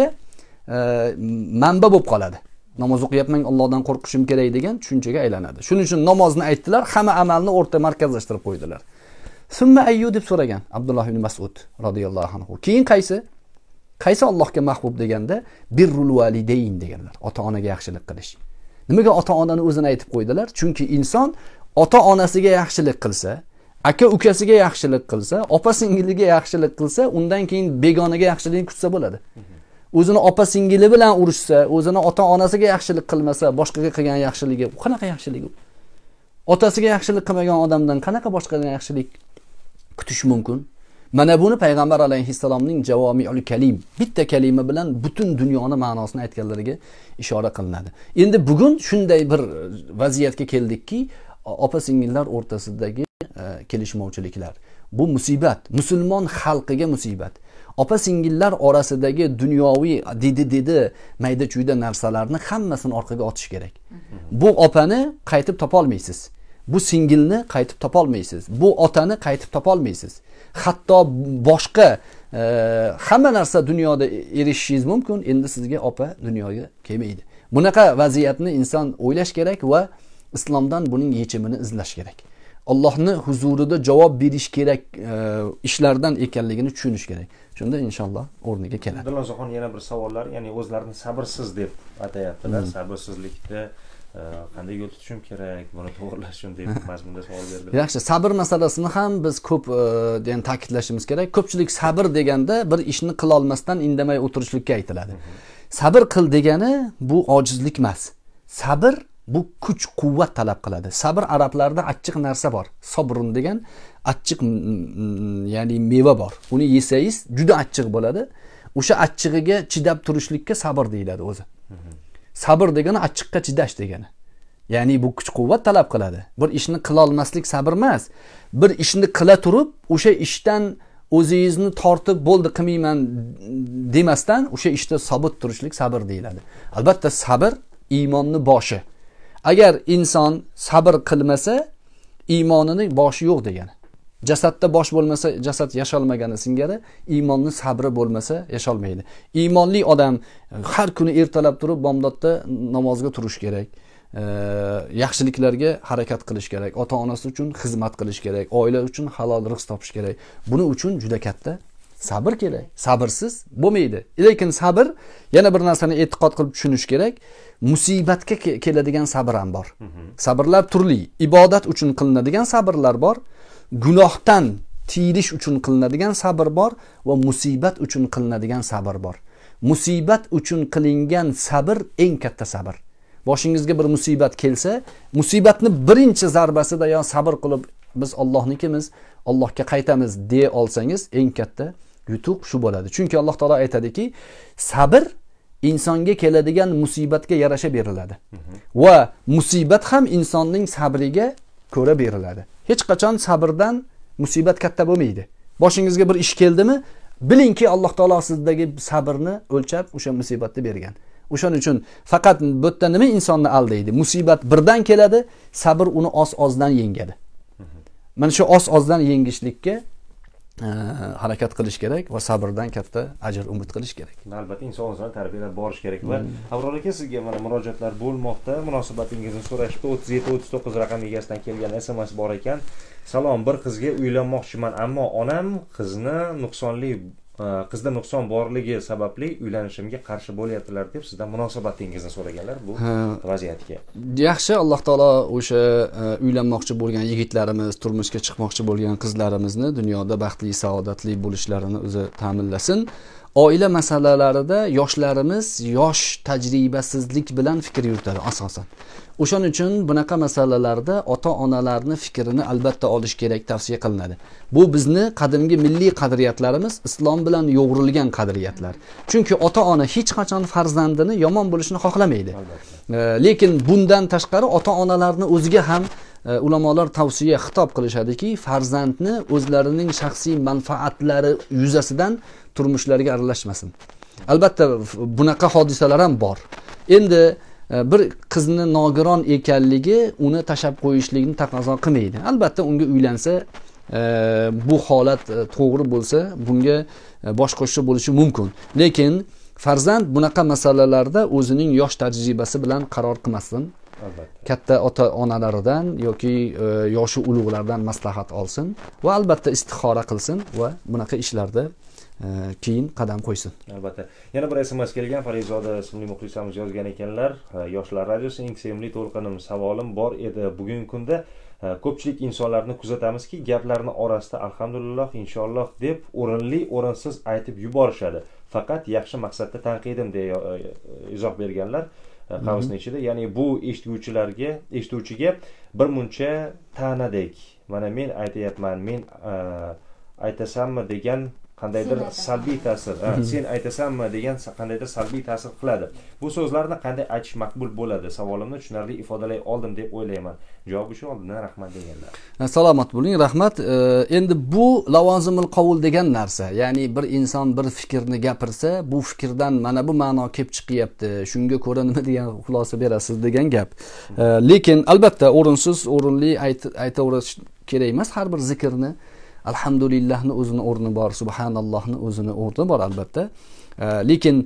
manba bo'lib qoladi. Namoz o'qiyapman, Allohdan qo'rqishim kerak degan tushunchaga aylanadi. Shuning uchun namozni aytdilar, hamma amalni o'rta markazlashtirib qo'ydilar. Summa ayyu deb so'ragan Abdulloh ibn Mas'ud radhiyallohu anhu. Keyin qaysi? Qaysi Allohga mahbub deganda birrul validayn deganlar. Ota-onaga yaxshilik qilish. Nimaga ota-onani o'zini aytib qo'ydilar? Chunki inson ota-onasiga yaxshilik qilsa, aka ukasiga yaxshilik qilsa, opa singiliga yaxshilik qilsa, undan keyin begonaga yaxshilik kutsa bo'ladi. O'zini opa singili bilan urushsa, o'zini ota-onasiga yaxshilik qilmasa, boshqaga qilgan yaxshiligi qanaqa yaxshilik u? Otasiga yaxshilik qilmagan odamdan qanaqa boshqadan yaxshilik kutish mumkin? Mana buni payg'ambar alayhissalomning javomiul kalim, bitta kalima bilan butun dunyoni ma'nosini aytganlariga ishora qilinadi. Endi bugun shunday bir vaziyatga keldikki, opa singillar o'rtasidagi kelishmovchiliklar. Bu musibat, musulmon xalqiga musibat. Opa singillar orasidagi dunyoviy dedi mayda-chuyda narsalarni hammasini orqaga otish kerak. Bu opani qaytib topa olmaysiz. Bu singilni qaytib topa olmaysiz. Bu otani qaytib topa olmaysiz. Hatto boshqa hamma narsa dunyoda erishishingiz mumkin, endi sizga opa dunyoga kelmaydi. Bunaqa vaziyatni inson o'ylash kerak va islomdan buning yechimini izlash kerak. Allohni huzurida javob berish kerak ishlardan ekanligini tushunish kerak. Shunda inshaalloh o'rniga keladi. Dilnozaxon yana bir savollar, ya'ni o'zlarini sabrsiz deb atayaptilar. Sabrsizlikda qanday yo'l tutishim kerak, buni to'g'rilash uchun deb mazmunda savol berdilar. Yaxshi, sabr masalasini ham biz ko'p degan ta'kidlashimiz kerak. Ko'pchilik sabr deganda bir ishni qila olmasdan indamay o'tirishlikka aytiladi. Sabr qil degani bu ojizlik emas. Sabr bu kuch-quvvat talab qiladi. Sabr arablarda achchiq narsa bor. Sobrun degan achchiq, ya'ni meva bor. Uni yesangiz juda achchiq bo'ladi. O'sha achchig'iga chidab turishlikka sabr deyiladi o'zi. Sabr degani achchiqqa chidash degani. Ya'ni bu kuch-quvvat talab qiladi. Bir ishni qila olmaslik sabr emas. Bir ishni qila turib, o'sha ishdan o'zingizni tortib bo'ldi qilmayman demasdan o'sha ishda sobit turishlik sabr deyiladi. Albatta sabr iymonning boshi. Agar inson sabr qilmasa, iymonining boshi yo'q degani. Jasadda bosh bo'lmasa, jasad yasholmagani singari, iymonning sabri bo'lmasa yasholmaydi. Iymonli odam har kuni ertalab turib bomdodda namozga turish kerak. Yaxshiliklarga harakat qilish kerak. Ota-onasi uchun xizmat qilish kerak. Oila uchun halol rizq topish kerak. Buning uchun juda katta sabr kerak. Sabrsiz bo'lmaydi. Lekin sabr yana bir narsani e'tiqod qilib tushunish kerak. Musibatga keladigan sabr ham bor. Sabrlar turli. Ibodat uchun qilinadigan sabrlar bor. Gunohdan tiyilish uchun qilinadigan sabr bor va musibat uchun qilinadigan sabr bor. Musibat uchun qilingan sabr eng katta sabr. Boshingizga bir musibat kelsa, musibatni birinchi zarbasida yo sabr qilib biz Allohnikimiz, Allohga qaytamiz deya olsangiz, eng katta yutuq shu bo'ladi. Chunki Alloh taolo aytadiki, sabr insonga keladigan musibatga yarasha beriladi. Va musibat ham insonning sabriga ko'ra beriladi. Hech qachon sabrdan musibat katta bo'lmaydi. Boshingizga bir ish keldimi, bilingki Alloh taolo sizdagi sabrni o'lchab o'sha musibatni bergan. O'shaning uchun faqat bu yerda nima insonni aldaydi? Musibat birdan keladi, sabr uni oz-ozdan yengadi. Mana shu oz-ozdan yengishlikka harakat qilish kerak va sabrdan katta ajr umid qilish kerak. Albatta inson o'zini tarbiyalab borish kerak va Abror aka, sizga mana murojaatlar bo'lmoqda. Munosabatingizni so'rashda 37-39 raqam egasidan kelgan SMS bor ekan. Salom, bir qizga uylanmoqchiman, ammo onam qizni nuqsonli qizda nuqson borligi sababli uylanishimga qarshi bo'lyaptilar deb sizdan munosabatingizni so'raganlar bu vaziyatga. Yaxshi, Alloh taolo o'sha uylanmoqchi bo'lgan yigitlarimiz, turmushga chiqmoqchi bo'lgan qizlarimizni dunyoda baxtli, saodatli bo'lishlarini o'zi ta'minlasin. Oila masalalarida yoshlarimiz yosh tajribasizlik bilan fikr yuritadi asosan. O'shaning uchun bunaqa masalalarda ota-onalarning fikrini albatta olish kerak tavsiya qilinadi. Bu bizni qadimgi milliy qadriyatlarimiz, islom bilan yo'g'rilgan qadriyatlar. Chunki ota-ona hech qachon farzandini yomon bo'lishini xohlamaydi. Lekin bundan tashqari ota-onalarning o'ziga ham ulamolar tavsiya xitob qilishadiki, farzandni o'zlarining shaxsiy manfaatlari yuzasidan turmushlariga aralashmasin. Albatta bunaqa hodisalar ham bor. Endi bir qizni nogiron ekanligi uni tashab qo'yishlikni taqozo qilmaydi. Albatta unga uylansa, bu holat to'g'ri bo'lsa, bunga bosh qo'shib bo'lishi mumkin. Lekin farzand bunaqa masalalarda o'zining yosh tajribasi bilan qaror qilmasin. Katta ota-onalaridan yoki yoshi ulug'lardan maslahat olsin va albatta istixora qilsin va bunaqa ishlarda keyin qadam qo'ysin. Albatta. Yana bir SMS kelgan, Farizoda ismli muxlisamiz yozgan ekanlar. Yoshlar radiosi eng sevimli to'lqinim, savolim bor edi. Bugungi kunda ko'pchilik insonlarni kuzatamizki, gaplarni orasida alhamdulillah, inshaalloh deb o'rinli, o'rinsiz aytib yuborishadi. Faqat yaxshi maqsadda tanqidim deya izoh berganlar qavsning ichida. Ya'ni bu eshituvchiga bir muncha ta'nadek. Mana men aytayapman, men aytasammi degan qandaydir salbiy ta'sir, sen aytasanmi degan qandaydir salbiy ta'sir qiladi. Bu so'zlarni qanday aytish maqbul bo'ladi? Savolimni tushunarli ifodalay oldim deb o'ylayman. Javobi shu, oldindan rahmat deganlar. Salomat bo'ling, rahmat. Endi bu lavozimul qovul degan narsa. Ya'ni bir inson bir fikrni gapirsa, bu fikrdan mana bu ma'no kelib chiqyapti. Shunga ko'ra nima degan xulosa berasiz degan gap. Lekin albatta o'rinsiz, o'rinli aytaverish kerak emas. Har bir zikrni alhamdulillahni o'zini o'rni bor, subhanallohni o'zini o'rni bor albatta. Lekin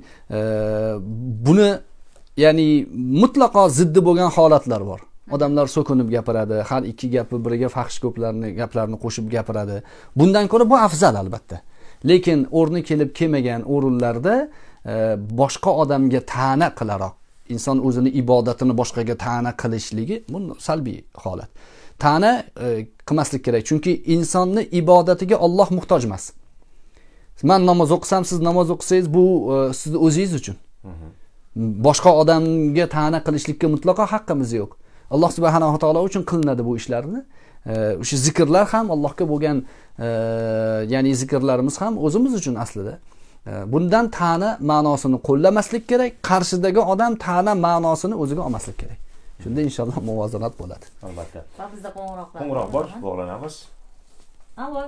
buni ya'ni mutlaqo ziddi bo'lgan holatlar bor. Odamlar so'kinib gapiradi, har ikki gapi biriga faxsh gaplarni qo'shib gapiradi. Bundan ko'ra bu afzal albatta. Lekin o'rni kelib kelmagan o'rinlarda boshqa odamga ta'na qilaroq inson o'zini ibodatini boshqaga ta'na qilishligi bu salbiy holat. Ta'na qilmaslik kerak, chunki insonni ibodatiga Alloh muhtoj emas. Men namoz o'qisam, siz namoz o'qisangiz, bu sizni o'zingiz uchun. Boshqa odamga ta'na qilishlikka mutlaqo haqqimiz yo'q. Alloh subhanahu va taolo uchun qilinadi bu ishlarni. O'sha zikrlar ham Allohga bo'lgan ya'ni zikrlarimiz ham o'zimiz uchun aslida. Bundan ta'na ma'nosini qo'llamaslik kerak, qarshidagi odam ta'na ma'nosini o'ziga olmaslik kerak. Shunda inshaalloh muvozanat bo'ladi. Albatta. Va bizda qo'ng'iroq bor, bog'lanamiz. Allo.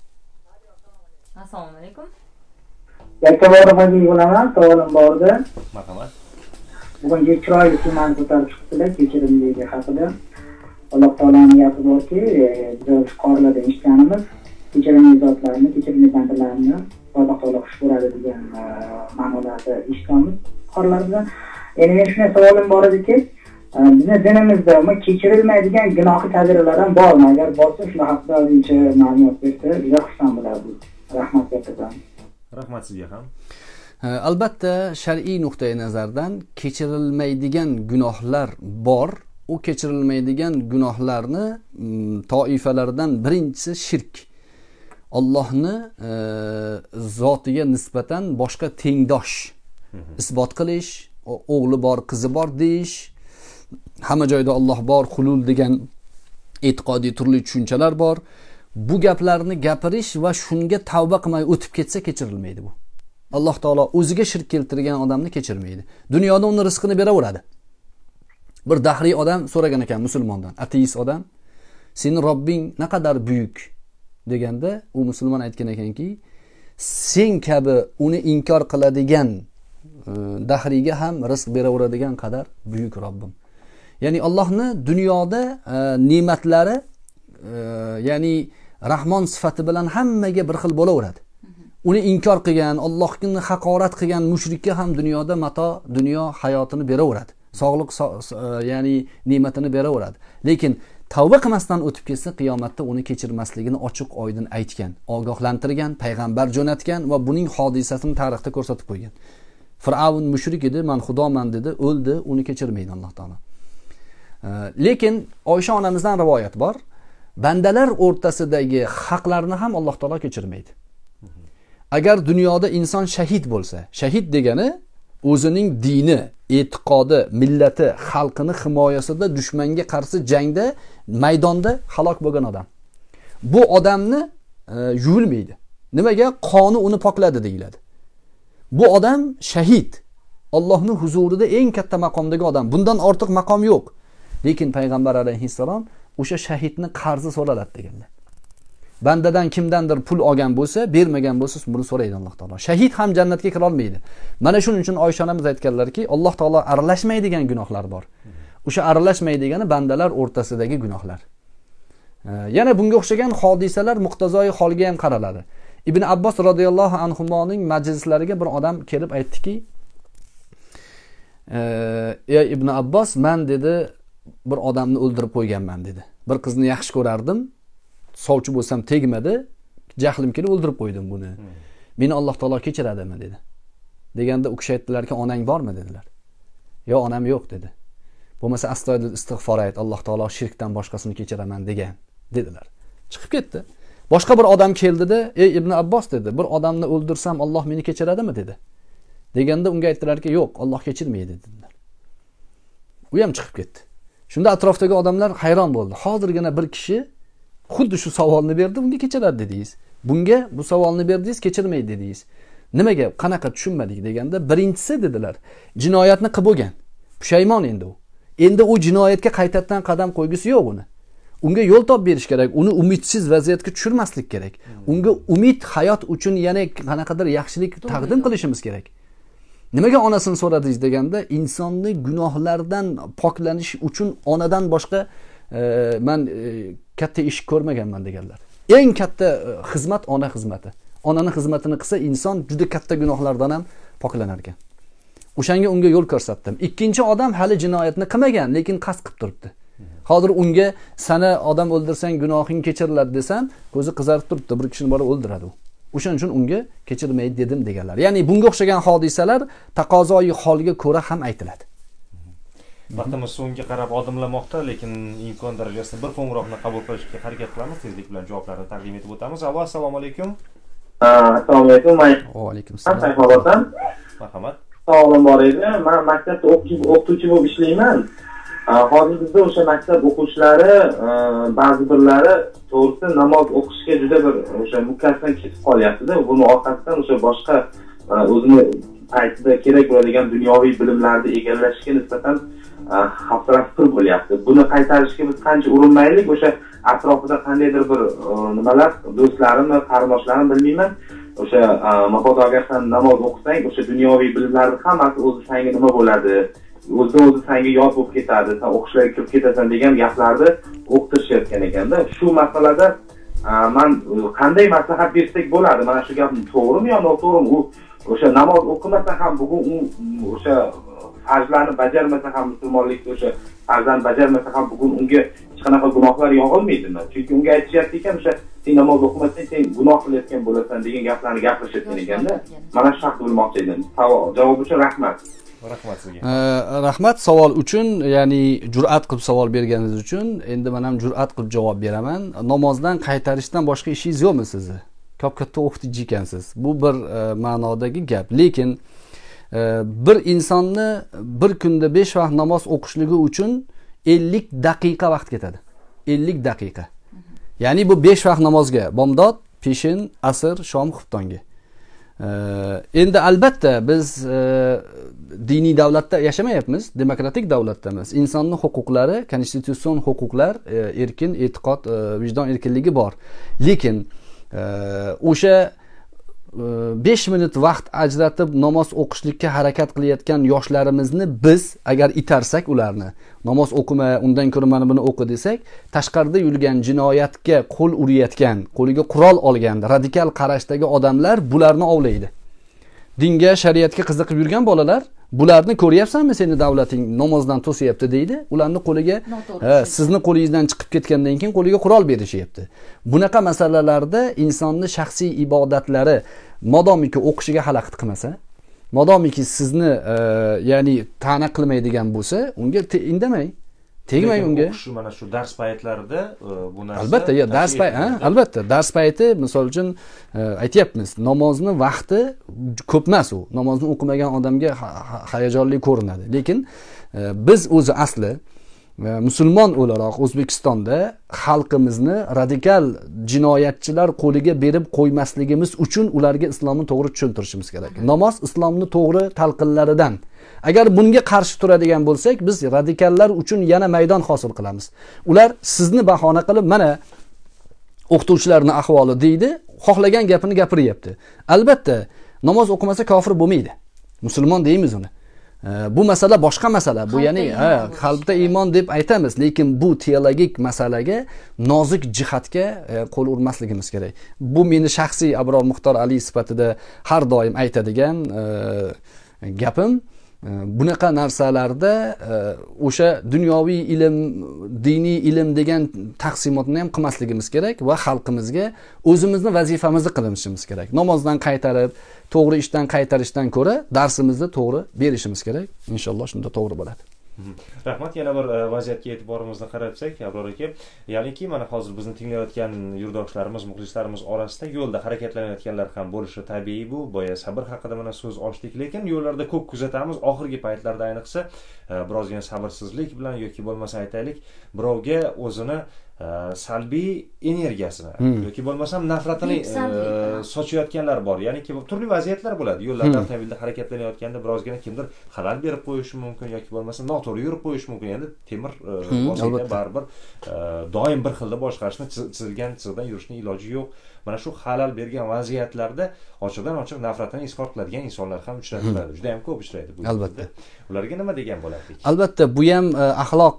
Assalomu alaykum. Yakkabo'g'roqqa bo'laman, savolim bor edi. Marhamat. Bugungi chiroyli temani ko'tarib chiqdilar, kechirimligi haqida. Alloh taolaning gapi borki, biz qorlarda eshitganimiz, kechirimli zotlarni, kechirimli bandalarni Alloh taolo xush ko'radi degan ma'nolarda eshitganmiz qorlardan. Endi men shunday savolim bor ediki, bizni dinimizda kechirilmaydigan gunohi kabiralar ham bormi? Agar bo'lsa, shular haqida ozgincha ma'lumot bersa, juda xursand bo'lardim. Rahmat kattadan. Rahmat sizga ham. Albatta shar'iy nuqtai nazardan kechirilmaydigan gunohlar bor. U kechirilmaydigan gunohlarni toifalaridan birinchisi shirk. Allohni zotiga nisbatan boshqa tengdosh isbot qilish, o'g'li bor, qizi bor deyish, hamma joyda Alloh bor, hulul degan e'tiqodiy turli tushunchalar bor. Bu gaplarni gapirish va shunga tavba qilmay o'tib ketsa kechirilmaydi bu. Alloh taolo o'ziga shirk keltirgan odamni kechirmaydi. Dunyoda uni rizqini beraveradi. Bir dahriy odam so'ragan ekan musulmondan, ateist odam, "Seni Robbing naqadar buyuk?" deganda, u musulmon aytgan ekanki, "Sen kabi uni inkor qiladigan dahriyga ham rizq beraveradigan qadar buyuk Robbim." Ya'ni Allohni dunyoda ne'matlari ya'ni Rahmon sifati bilan hammaga bir xil bo'laveradi. Uni inkor qilgan, Allohni haqorat qilgan mushrikka ham dunyoda mato, dunyo hayotini beraveradi. Sog'liq ya'ni ne'matini beraveradi. Lekin tavba qilmasdan o'tib ketsa qiyomatda uni kechirmasligini ochiq oydin aytgan, ogohlantirgan, payg'ambar jo'natgan va buning hodisasini tarixda ko'rsatib qo'ygan. Fir'avn mushrik edi, men xudoman dedi, o'ldi, uni kechirmaydi Alloh taolo. Lekin Oysha onamizdan rivoyat bor. Bandalar o'rtasidagi haqlarni ham Alloh taolo kechirmaydi. Agar dunyoda inson shahid bo'lsa, shahid degani o'zining dini, e'tiqodi, millati, xalqini himoyasida dushmanga qarshi jangda, maydonda halok bo'lgan odam. Bu odamni yuvilmaydi. Nimaga? Qoni uni pokladi deyiladi. Bu odam shahid. Allohning huzurida eng katta maqomdagi odam. Bundan ortiq maqom yo'q. Lekin payg'ambar alayhissalom o'sha shahidni qarzi so'raladi deganlar. Bandadan kimdandir pul olgan bo'lsa, bermagan bo'lsa, buni so'raydi Alloh taolo. Shahid ham jannatga kira olmaydi. Mana shuning uchun Oysha onamiz aytganlarki, Alloh taolo aralashmaydigan gunohlar bor. O'sha aralashmaydigani bandalar o'rtasidagi gunohlar. Yana bunga o'xshagan hodisalar muqtazoi holga ham qaraladi. Ibn Abbos radhiyallohu anhumoning majlislariga bir odam kelib aytdiki, "Ey Ibn Abbos, men dedi bir odamni o'ldirib qo'yganman" dedi. Bir qizni yaxshi ko'rardim. Sovchi bo'lsam tegmadi, jahlim kelib o'ldirib qo'ydim buni. Meni Alloh taolo kechiradimi dedi. Deganda u kishi aytdilarki, "Onang bormi?" dedilar. "Yo, onam yo'q" dedi. Bo'lmasa astoydil istig'for ayt, Alloh taolo shirkdan boshqasini kechiraman degan dedilar. Chiqib ketdi. Boshqa bir odam keldida, "Ey Ibn Abbos" dedi, "Bir odamni o'ldirsam Alloh meni kechiradimi?" dedi. Deganda unga aytdilarki, "Yo'q, Alloh kechirmaydi" dedilar. U ham chiqib ketdi. Shunda atrofdagi odamlar hayron bo'ldi. Hozirgina bir kishi xuddi shu savolni berdi, bunga kechiradi dedingiz. Bunga bu savolni berdingiz, kechirmaydi dedingiz. Nimaga, qanaqa tushunmadik deganda, birinchisi dedilar, jinoyatni qilib bo'lgan. Pushaymon endi u. Endi u jinoyatga qaytadan qadam qo'ygisi yo'q uni. Unga yo'l topib berish kerak, uni umidsiz vaziyatga tushirmaslik kerak. Unga umid hayot uchun yana qanaqadir yaxshilik taqdim qilishimiz kerak. Nimaga onasini so'radingiz deganda, insonni gunohlardan poklanish uchun onadan boshqa men katta ish ko'rmaganman deganlar. Eng katta xizmat ona xizmati. Onaning xizmatini qilsa inson juda katta gunohlardan ham poklanar ekan. O'shanga unga yo'l ko'rsatdim. Ikkinchi odam hali jinoyatni qilmagan, lekin qasd qilib turibdi. Hozir unga sana odam o'ldirsang gunohing kechiriladi desam, ko'zi qizarib turibdi, bir kishini borib o'ldiradi u. O'shaning uchun unga kechirmaydi dedim deganlar. Ya'ni bunga o'xshagan hodisalar taqozoyi holga ko'ra ham aytiladi. Vaqtimiz so'ngga qarab odimlamoqda, lekin imkon darajasida bir qo'ng'iroqni qabul qilishga harakat qilamiz. Tezlik bilan javoblarni taqdim etib o'tamiz. Assalomu alaykum. Assalomu alaykum. Va alaykum assalom. Marhamat. Savolim bor edi. Men maktabda o'qituvchi bo'lib ishlayman. Hozir bizda o'sha maktab o'quvchilari ba'zi birlari to'g'risi namoz o'qishga juda bir o'sha mukkasidan ketib qolyapti-da. Buni orqasidan o'sha boshqa o'zini paytida kerak bo'ladigan dunyoviy bilimlarni egallashga nisbatan xavfsirab bo'lyapti. Buni qaytarishga biz qancha urinmaylik, o'sha atrofida qandaydir bir nimalar, do'stlarimi, qarindoshlarim bilmayman, o'sha mabodo agar sen namoz o'qisang, o'sha dunyoviy bilimlarni hammasi o'zi senga nima bo'ladi, o'zi senga yod bo'lib ketadi, sen o'qishlarga kirib ketasan degan gaplarni o'qitishayotgan ekanda. Shu masalada men qanday maslahat bersak bo'ladi? Mana shu gap to'g'rimi yo noto'g'rimi? U o'sha namoz o'qimasa ham bugun o'sha farzlarni bajarmasa ham, musulmonlikda o'sha farzlarni bajarmasa ham bugun unga hech qanaqa gunohlar yog'ilmaydimi? Chunki unga aytishyapti ekan, o'sha sen namoz o'qimasang sen gunoh qilayotgan bo'lasan degan gaplarni gapirishayotgan ekanda. Mana shu haqda bilmoqchi edim. Javob uchun rahmat. Rahmat sizga. Rahmat savol uchun, ya'ni jur'at qilib savol berganingiz uchun. Endi men ham jur'at qilib javob beraman. Namozdan qaytarishdan boshqa ishingiz yo'qmi sizni? Katta o'qituvchi ekansiz. Bu bir ma'nodagi gap. Lekin bir insonni bir kunda 5 vaqt namoz o'qishligi uchun 50 daqiqa vaqt ketadi. 50 daqiqa. Ya'ni bu 5 vaqt namozga, bomdod, peshin, asr, shom, xuftonga. Endi albatta biz diniy davlatda yashamayapmiz, demokratik davlatdamiz. Insonning huquqlari, konstitutsion huquqlar, erkin e'tiqod, vijdon erkinligi bor. Lekin o'sha 5 minut vaqt ajratib namoz o'qishlikka harakat qilayotgan yoshlarimizni biz agar itarsak ularni, namoz o'qima, undan ko'ra mana buni o'qi desak, tashqarida yurgan jinoyatga qo'l urayotgan, qo'liga qurol olgan radikal qarashdagi odamlar bularni ovlaydi. Dinga, shariatga qiziqib yurgan bolalar bularni ko'ryapsanmi, seni davlating namozdan to'sayapti deydi. Ularni qo'liga sizni qo'lingizdan chiqib ketgandan keyin qo'liga qurol berishyapti. Bunaqa masalalarda insonni shaxsiy ibodatlari modomiki o'qishiga xalaqit qilmasa, modomiki sizni ya'ni ta'na qilmaydigan bo'lsa, unga indamang. Tegmang unga. Shu mana shu dars paytlarida bu narsa albatta, dars payti, albatta, dars payti misol uchun aytyapmiz, namozni vaqti ko'p emas u. Namozni o'qimagan odamga hayajonli ko'rinadi. Lekin biz o'zi asli musulmon o'laroq O'zbekistonda xalqimizni radikal jinoyatchilar qo'liga berib qo'ymasligimiz uchun ularga islomni to'g'ri tushuntirishimiz kerak. Namoz islomni to'g'ri talqinlaridan. Agar bunga qarshi turadigan bo'lsak, biz radikallar uchun yana maydon hosil qilamiz. Ular sizni bahona qilib, mana o'qituvchilarning ahvoli deydi, xohlagan gapini gapiryapti. Albatta, namoz o'qimasa kofir bo'lmaydi. Musulmon deymiz uni. Bu masala boshqa masala. Bu ya'ni qalbda iymon deb aytamiz, lekin bu teologik masalaga, nozik jihatga qo'l urmasligimiz kerak. Bu meni shaxsiy Abror Muxtor Ali sifatida har doim aytadigan gapim. Bunaqa narsalarda o'sha dunyoviy ilm, diniy ilm degan taqsimotni ham qilmasligimiz kerak va xalqimizga o'zimizni vazifamizni qilishimiz kerak. Namozdan qaytarib, to'g'ri ishdan qaytarishdan ko'ra darsimizni to'g'ri berishimiz kerak. Inshaalloh shunda to'g'ri bo'ladi. Rahmat, yana bir vaziyatga e'tiborimizni qaratsak, Abror aka, ya'niki mana hozir bizni tinglayotgan yurtdoshlarimiz, muxlislarimiz orasida yo'lda harakatlanayotganlar ham bo'lishi tabiiy bu. Boya sabr haqida mana so'z ochdik, lekin yo'llarda ko'p kuzatamiz. Oxirgi paytlarda ayniqsa birozgina sabrsizlik bilan yoki bo'lmasa aytaylik, birovga o'zini salbiy energiyasini yoki bo'lmasam nafratini sochayotganlar bor. Ya'ni ki turli vaziyatlar bo'ladi. Yo'llarda avtomobilda harakatlanayotganda birozgina kimdir xalal berib qo'yishi mumkin yoki bo'lmasa noto'g'ri yurib qo'yishi mumkin. Endi temir vosita baribir doim bir xilda boshqarishni chizilgan chizdan yurishning iloji yo'q. Mana shu xalal bergan vaziyatlarda ochiqdan ochiq nafratini izhor qiladigan insonlar ham uchratiladi. Juda ham ko'p uchraydi bu. Albatta. Ularga nima degan bo'lardik? Albatta, bu ham axloq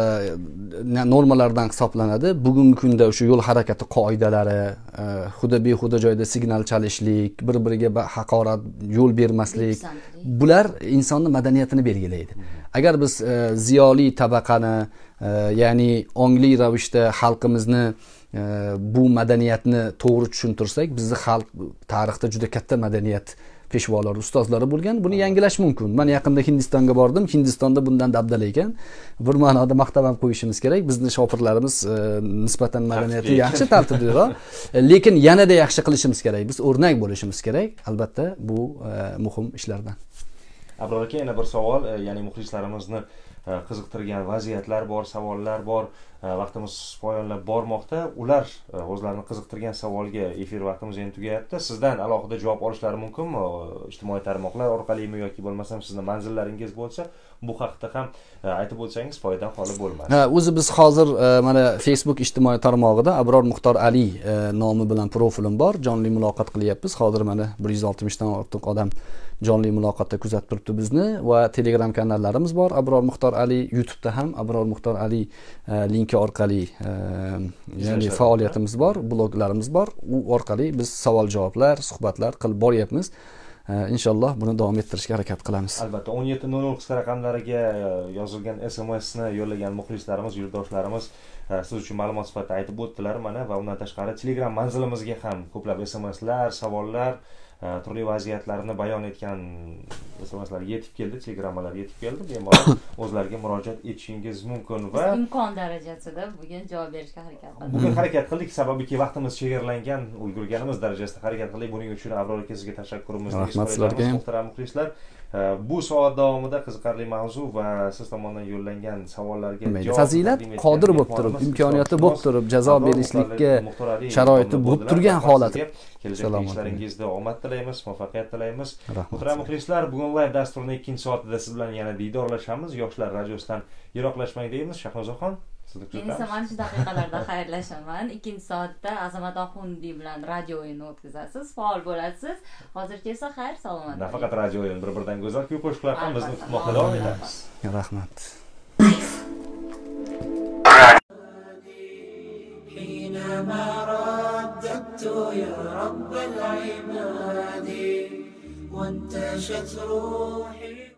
normalaridan hisoblanadi. Bugungi kunda o'sha yo'l harakati qoidalari, xudo behuda joyda signal chalishlik, bir-biriga haqorat, yo'l bermaslik, bular insonning madaniyatini belgilaydi. Agar biz ziyoli tabaqani, ya'ni ongli ravishda xalqimizni bu madaniyatni to'g'ri tushuntirsak, bizning xalq tarixda juda katta madaniyat peshvolari, ustozlari bo'lgan. Buni yangilash mumkin. Men yaqinda Hindistonga bordim. Hindistonda bundan dabdala ekan. Bir ma'noda maqtab ham qo'yishimiz kerak. Bizning shofirlarimiz nisbatan madaniyati yaxshi, tartibliroq. Lekin yanada yaxshi qilishimiz kerak. Biz o'rnak bo'lishimiz kerak. Albatta, bu muhim ishlardan. Abror aka, yana bir savol, ya'ni muxlislarimizni qiziqtirgan vaziyatlar bor, savollar bor. Vaqtimiz poyonlab bormoqda. Ular o'zlarini qiziqtirgan savolga efir vaqtimiz endi tugayapti. Sizdan alohida javob olishlari mumkinmi? Ijtimoiy tarmoqlar orqalimi yoki bo'lmasam sizning manzillaringiz bo'lsa, bu haqida ham aytib o'tsangiz foydadan xoli bo'lmas. O'zi biz hozir mana Facebook ijtimoiy tarmog'ida Abror Muxtor Ali nomi bilan profilim bor. Jonli muloqot qilyapmiz. Hozir mana 160 dan ortiq odam jonli muloqotda kuzatib turibdi bizni va Telegram kanallarimiz bor. Abror Muxtor Ali, YouTube'da ham Abror Muxtor Ali linki orqali ya'ni faoliyatimiz bor, bloglarimiz bor. U orqali biz savol-javoblar, suhbatlar qilib boryapmiz. Inshaalloh buni davom ettirishga harakat qilamiz. Albatta 17:00 qisqa raqamlariga yozilgan SMSni yo'llagan muxlislarimiz, yurtdoshlarimiz siz uchun ma'lumot sifatida aytib o'tdilar mana va undan tashqari Telegram manzilimizga ham ko'plab SMSlar, savollar, turli vaziyatlarni bayon etgan SMSlar yetib keldi, telegrammalar yetib keldi. Bemalol o'zlariga murojaat etishingiz mumkin va imkon darajasida bugun javob berishga harakat qildik. Bugun harakat qildik, sababiki vaqtimiz chegaralangan, ulgurganimiz darajasida harakat qildik. Buning uchun Abror aka sizga tashakkurimizni izhor etamiz, muhtaram muxlislar. Bu soat davomida qiziqarli mavzu va siz tomonidan yo'llangan savollarga javob fazilat qodir bo'lib turib, imkoniyati bo'lib turib, jazo berishlikka sharoiti bo'lib turgan holati. Kelajak ishlaringizda omad tilaymiz, muvaffaqiyat tilaymiz. Muhtaram muxlislar, bugun live dasturning 2-soatida siz bilan yana diydorlashamiz. Yoshlar radiosidan yiroqlashmang deymiz. Shahnozaxon, sizni kutamiz. Men esa mana shu daqiqalarda xayrlashaman. 2-soatda Azamat Oxundi bilan radio o'yini o'tkazasiz, faol bo'lasiz. Hozircha esa xayr, salomat. Nafaqat radio o'yin, bir-biridan go'zal kuy qo'shiqlar ham bizni kutmoqda davom etamiz. Rahmat. حينما رددت يا رب العباد وانتشت روحي